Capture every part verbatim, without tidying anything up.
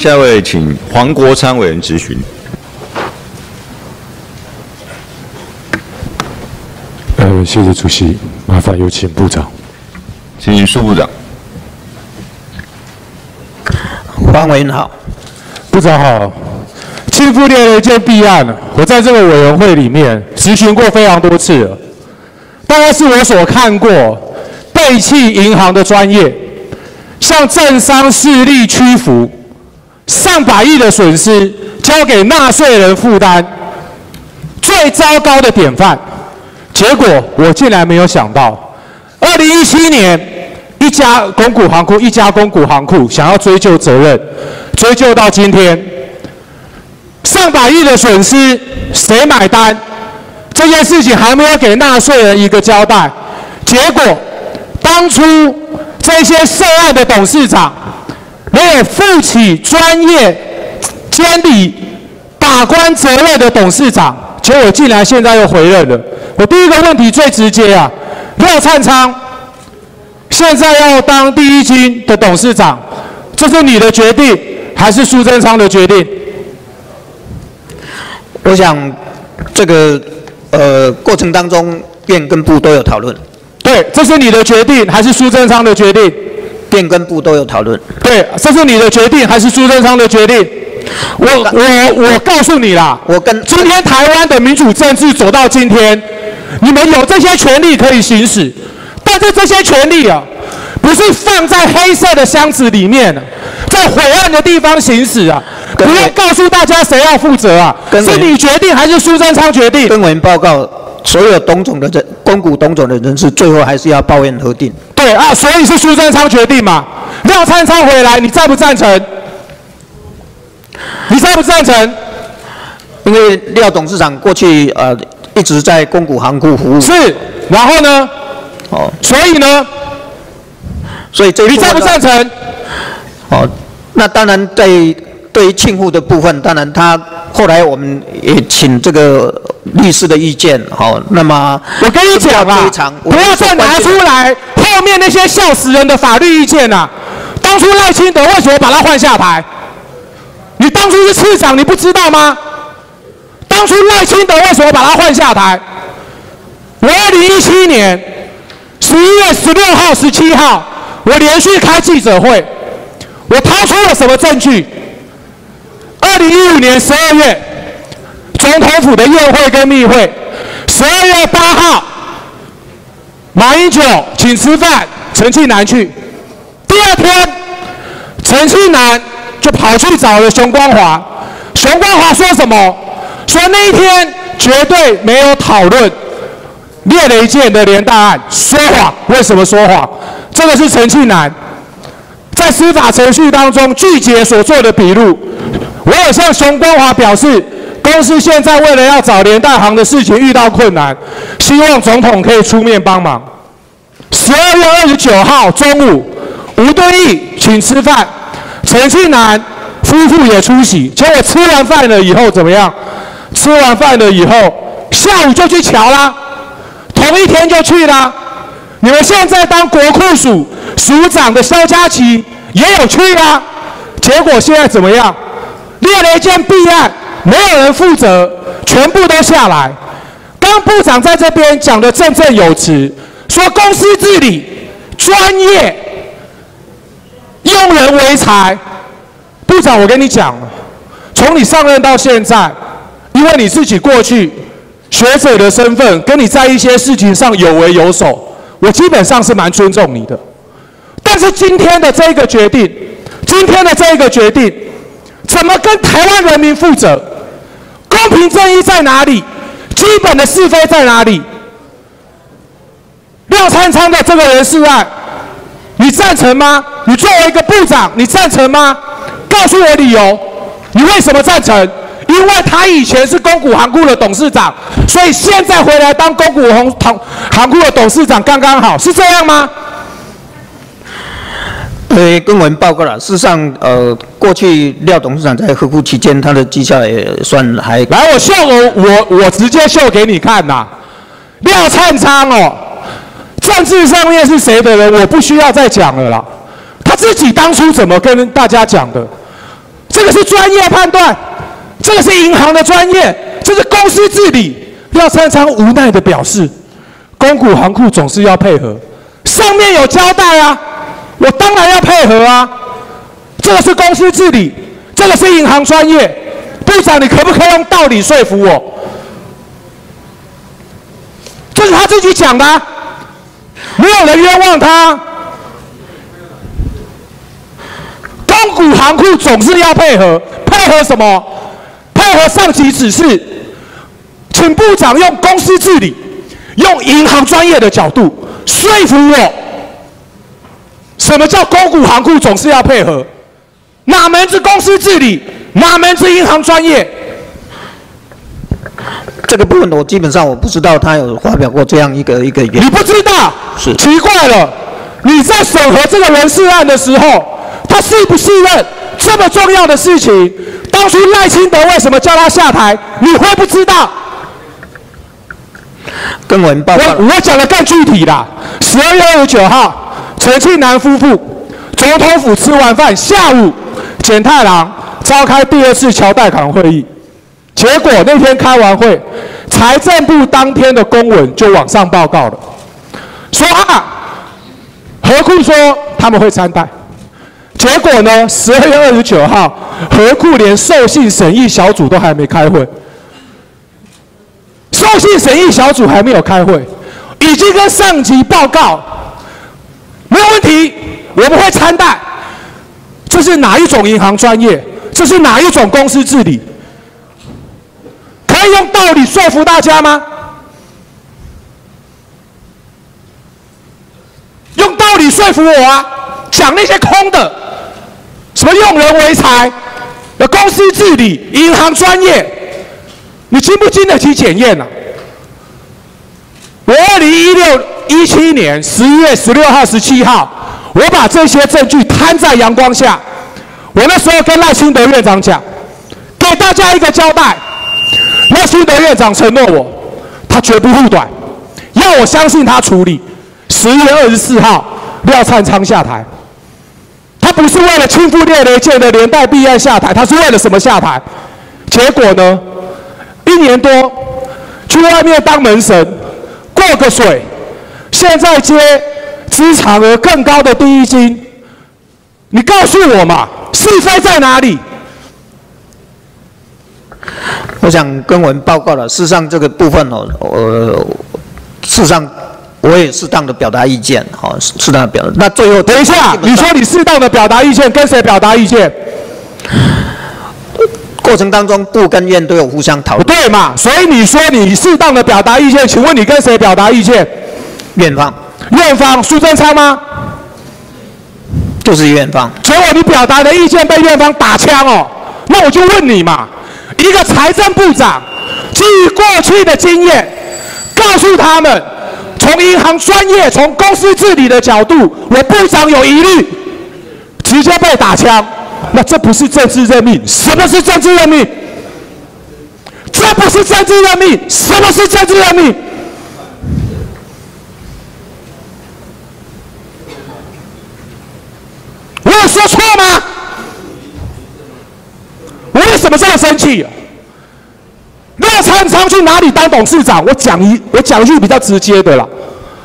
下一位请黄国昌委员质询。 呃，谢谢主席，麻烦有请部长。 请苏部长。 黄委员好， 部长好。庆富烈雷舰弊案，我在这个委员会里面质询过非常多次了，大概是我所看过背弃银行的专业，向政商势力屈服，上百亿的损失交给纳税人负担，最糟糕的典范。结果我竟然没有想到，二零一七年一家公股行库，一家公股行库想要追究责任，追究到今天，上百亿的损失谁买单？这件事情还没有给纳税人一个交代。结果当初这些涉案的董事长没有负起专业监理把关责任的董事长，结果竟然现在又回任了。我第一个问题最直接啊，廖灿昌现在要当第一金的董事长，这是你的决定还是苏贞昌的决定？ 我想这个呃过程当中，院跟部都有讨论。 对，这是你的决定还是苏贞昌的决定？ 院跟部都有讨论。 对，这是你的决定还是苏贞昌的决定？我我我告诉你啦， 我跟今天台湾的民主政治走到今天，你们有这些权利可以行使，但是这些权利啊，不是放在黑色的箱子里面，在晦暗的地方行使啊。不要告诉大家谁要负责啊？是你决定还是苏贞昌决定？ 跟委员报告，所有董总的人、公股董总的人事，最后还是要报院核定。 对啊，所以是苏贞昌决定嘛。廖灿昌回来，你赞不赞成？你赞不赞成？ 因为廖董事长过去呃一直在公股行库服务。 是，然后呢？ 哦， 所以呢？ 所以这你赞不赞成？ 哦，那当然在对于庆富的部分，当然他后来我们也请这个律师的意见。好、哦，那么我跟你讲啊，不要再拿出来后面那些笑死人的法律意见啊！当初赖清德为什么把他换下台？你当初是市长，你不知道吗？当初赖清德为什么把他换下台？我二零一七年十一月十六号、十七号，我连续开记者会，我掏出了什么证据？二零一五年十二月，总统府的宴会跟密会，十二月八号，马英九请吃饭，陈庆南去。第二天，陈庆南就跑去找了熊光华，熊光华说什么？说那一天绝对没有讨论列雷舰的连带案，说谎。为什么说谎？这个是陈庆南在司法程序当中拒绝所做的笔录。我有向熊光华表示，公司现在为了要找连带行的事情遇到困难，希望总统可以出面帮忙。十二月二十九号中午，吴敦义请吃饭，陈庆南夫妇也出席。结果吃完饭了以后怎么样？吃完饭了以后，下午就去瞧啦，同一天就去啦。你们现在当国库署署长的萧佳琪也有去啦，结果现在怎么样？列雷舰弊案，没有人负责，全部都下来。刚部长在这边讲的振振有词，说公司治理专业，用人为才。部长，我跟你讲，从你上任到现在，因为你自己过去学者的身份，跟你在一些事情上有为有守，我基本上是蛮尊重你的。但是今天的这个决定，今天的这个决定，怎么跟台湾人民负责？公平正义在哪里？基本的是非在哪里？廖灿昌的这个人事案，你赞成吗？你作为一个部长，你赞成吗？告诉我理由，你为什么赞成？因为他以前是公股行库的董事长，所以现在回来当公股行行库的董事长刚刚好，是这样吗？ 呃，跟我们报告了。事实上，呃，过去廖董事长在合库期间，他的绩效也算还…… 来，我秀我我我直接秀给你看呐、啊。廖灿昌哦，政治上面是谁的人，我不需要再讲了啦。他自己当初怎么跟大家讲的？这这个是专业判断，这个是银行的专业，这是公司治理。廖灿昌无奈的表示，公股行库总是要配合，上面有交代啊，我当然要配合啊。这个是公司治理，这个是银行专业，部长你可不可以用道理说服我？这是他自己讲的、啊，没有人冤枉他。公股行库总是要配合，配合什么？配合上级指示，请部长用公司治理，用银行专业的角度说服我。什么叫公股行库总是要配合？哪门子公司治理？哪门子银行专业？ 这个部分我基本上我不知道他有发表过这样一个一个言。 你不知道？ 是奇怪了，你在审核这个人事案的时候，他是不是任这么重要的事情？当初赖清德为什么叫他下台？你会不知道？ 跟我们报告。 我我讲的更具体啦。十二月二十九号，陈庆南夫妇总统府吃完饭，下午简太郎召开第二次侨贷款会议。结果那天开完会，财政部当天的公文就往上报告了，说啊，合库说他们会参贷。结果呢，十二月二十九号，合库连授信审议小组都还没开会，授信审议小组还没有开会，已经跟上级报告没有问题，我们会参贷。这是哪一种银行专业？这是哪一种公司治理？可以用道理说服大家吗？用道理说服我啊！讲那些空的，什么用人唯才、公司治理、银行专业，你经不经得起检验啊？我二零一六一七年十一月十六号、十七号，我把这些证据摊在阳光下。我那时候跟赖清德院长讲，给大家一个交代。赖清德院长承诺我，他绝不护短，要我相信他处理。十月二十四号，廖灿昌下台，他不是为了轻覆列雷舰的连带弊案下台，他是为了什么下台？结果呢？一年多去外面当门神，过个水，现在接资产额更高的第一金，你告诉我嘛，是非在哪里？ 我想跟我们报告了，事实上这个部分哦，呃，事实上我也适当的表达意见，好，适当的表达。那最后等一下，你说你适当的表达意见，跟谁表达意见？ 过程当中部跟院都有互相讨论， 对嘛？所以你说你适当的表达意见，请问你跟谁表达意见？ 院方， 院方苏贞昌吗？ 就是院方。 结果你表达的意见被院方打枪哦，那我就问你嘛。一个财政部长基于过去的经验，告诉他们，从银行专业、从公司治理的角度，我部长有疑虑，直接被打枪，那这不是政治任命？什么是政治任命？这不是政治任命？什么是政治任命？我有说错吗？我为什么这么生气？廖灿昌去哪里当董事长？我讲一，我讲一句比较直接的啦。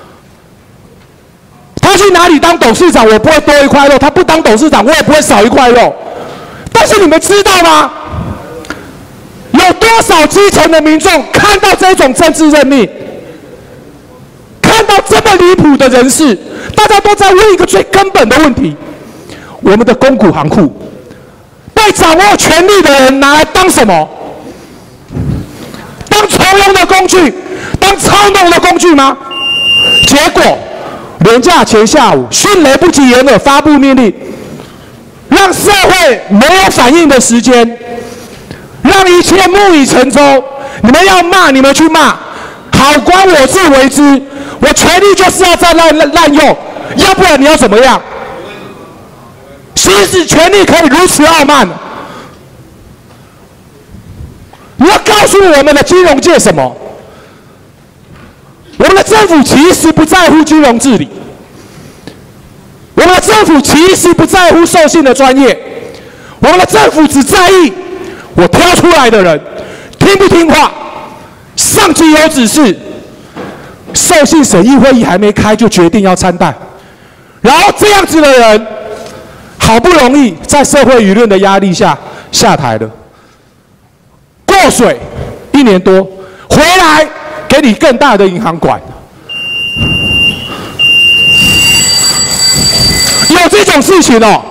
他去哪里当董事长，我不会多一块肉；他不当董事长，我也不会少一块肉。但是你们知道吗？有多少基层的民众看到这种政治任命，看到这么离谱的人事，大家都在问一个最根本的问题：我们的公股行库被掌握权力的人拿来当什么？当从容的工具，当操弄的工具吗？结果，连假前下午，迅雷不及掩耳发布命令，让社会没有反应的时间，让一切木已成舟。你们要骂，你们去骂，好官我自为之。我权力就是要再滥滥用，要不然你要怎么样？行使权力可以如此傲慢？你要告诉我们的金融界什么？我们的政府其实不在乎金融治理，我们的政府其实不在乎授信的专业，我我们的政府只在意我挑出来的人听不听话，上级有指示，授信审议会议还没开就决定要参贷，然后这样子的人，好不容易在社会舆论的压力下下台了，过水一年多，回来给你更大的银行管，有这种事情哦。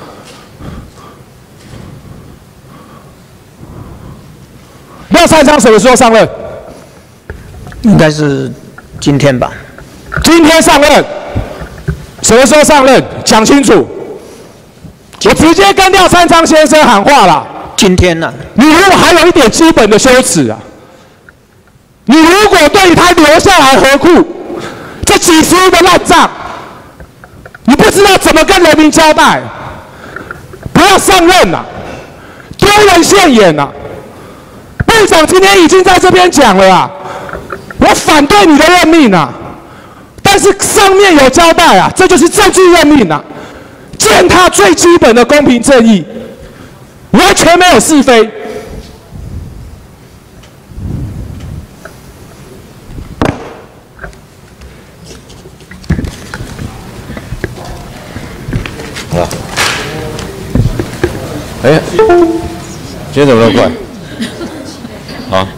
廖三昌什么时候上任？ 应该是今天吧。 今天上任，什么时候上任？讲清楚。我直接跟廖三昌先生喊话了。 今天呢、啊？ 你如果还有一点基本的羞耻啊，你如果对他留下来合库这几十亿的烂账，你不知道怎么跟人民交代，不要上任呐、啊，丢人现眼呐、啊。部长今天已经在这边讲了啊，我反对你的任命啊，但是上面有交代啊，这就是政治任命啊，践踏最基本的公平正义，完全没有是非。 好了，哎，今天怎么那么快？好。